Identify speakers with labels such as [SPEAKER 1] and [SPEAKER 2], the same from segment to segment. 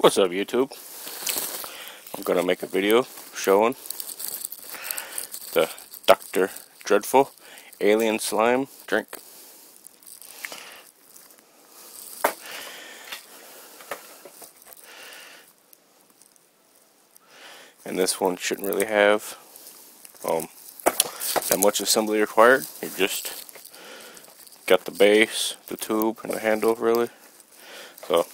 [SPEAKER 1] What's up, YouTube? I'm gonna make a video showing the Dr. Dreadful Alien Slime drink. And this one shouldn't really have that much assembly required. You just got the base, the tube, and the handle, really. So,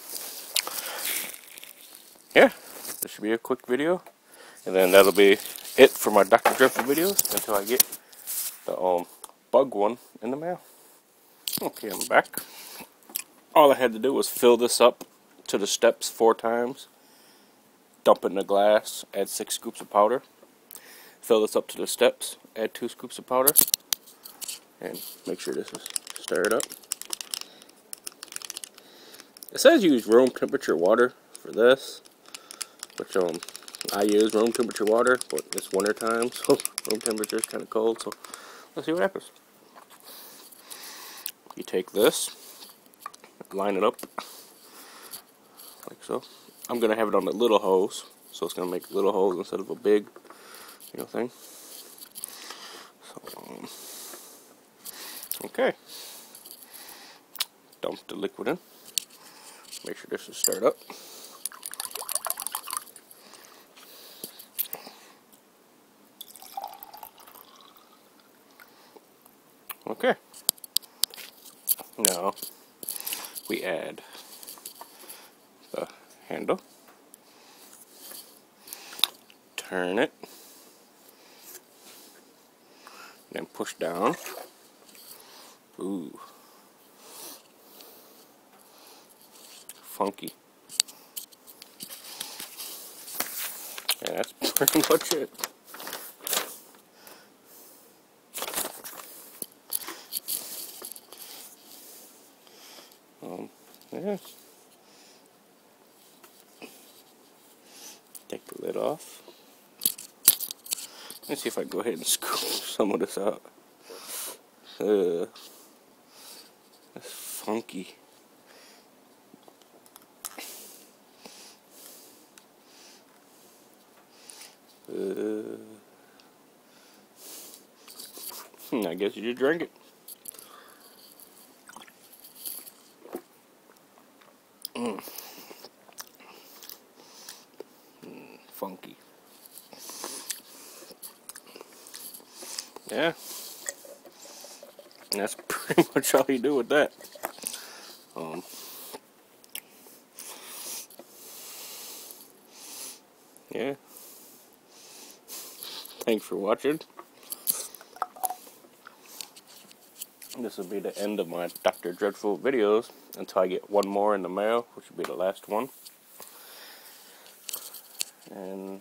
[SPEAKER 1] yeah, this should be a quick video. And then that'll be it for my Dr. Dreadful videos until I get the bug one in the mail. Okay, I'm back. All I had to do was fill this up to the steps 4 times, dump it in a glass, add 6 scoops of powder, fill this up to the steps, add 2 scoops of powder, and make sure this is stirred up. It says use room temperature water for this, which I use room temperature water, but it's winter time, so room temperature is kind of cold, so let's see what happens. You take this, line it up like so. I'm gonna have it on the little hose, so it's gonna make little holes instead of a big, thing. So, okay. Dump the liquid in. Make sure this is stirred up. Okay. Now we add the handle. Turn it. Then push down. Ooh. Funky. Yeah, that's pretty much it. Yeah. Take the lid off. Let's see if I can go ahead and scoop some of this out. That's funky. I guess you just drink it. Funky. Yeah. And that's pretty much all you do with that. Yeah. Thanks for watching. This will be the end of my Dr. Dreadful videos until I get one more in the mail, which will be the last one. And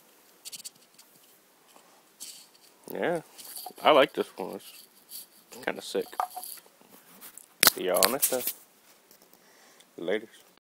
[SPEAKER 1] yeah, I like this one. It's kind of sick. See y'all next time. Later.